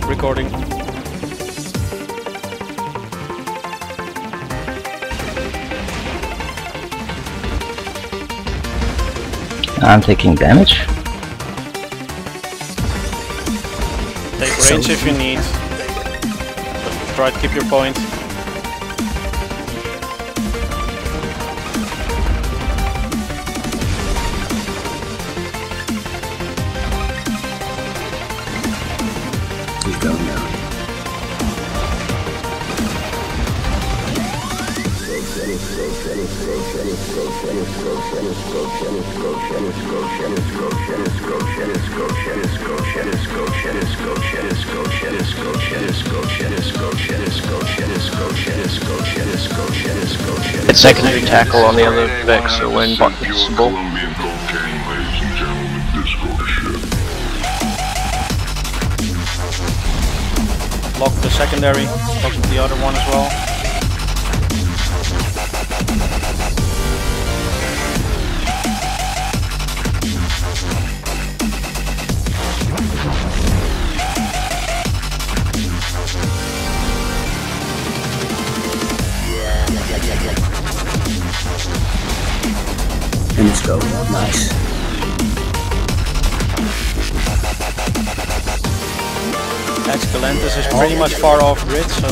recording. I'm taking damage. Take range if you need. But try to keep your point. He's going now. Get secondary tackle on the other Vex, so when possible. Lock the secondary, lock the other one as well. And it's go. Nice. Excalentus is pretty much far off grid, so...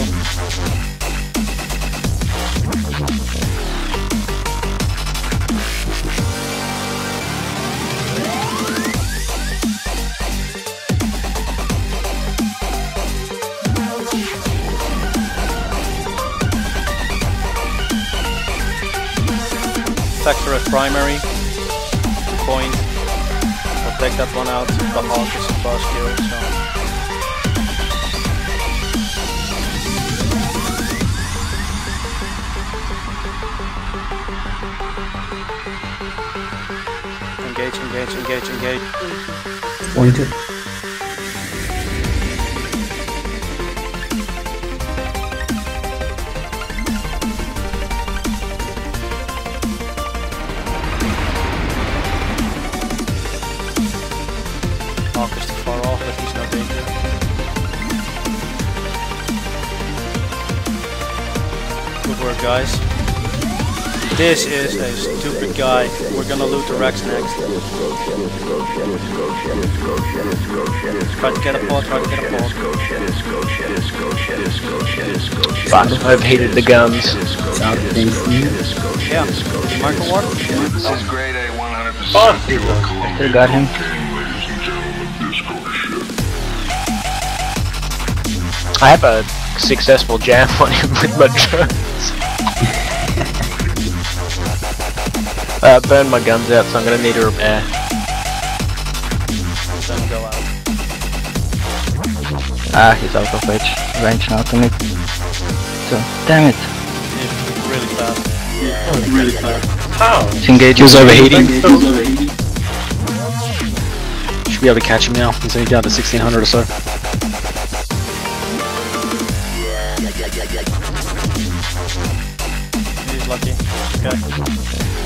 Factor at primary. Point. We'll take that one out. The Hawk is a fast kill, so... Engage. Pointed. Hawk is too far off, but he's no danger. Good work, guys. This is a stupid guy. We're gonna loot the Rex next. Try to get a pod, Fuck, I've hated the guns. Yeah, Michael Ward? This is grade A 100%. Could've got him. I have a successful jam on him with my drones. Burned my guns out, so I'm gonna need a repair. Then go out. Ah, he's out of range now to me. So, damn it. He's really fast. How? He's engaging. He was overheating. Should be able to catch him now. He's only down to 1600 or so. He's lucky. Okay.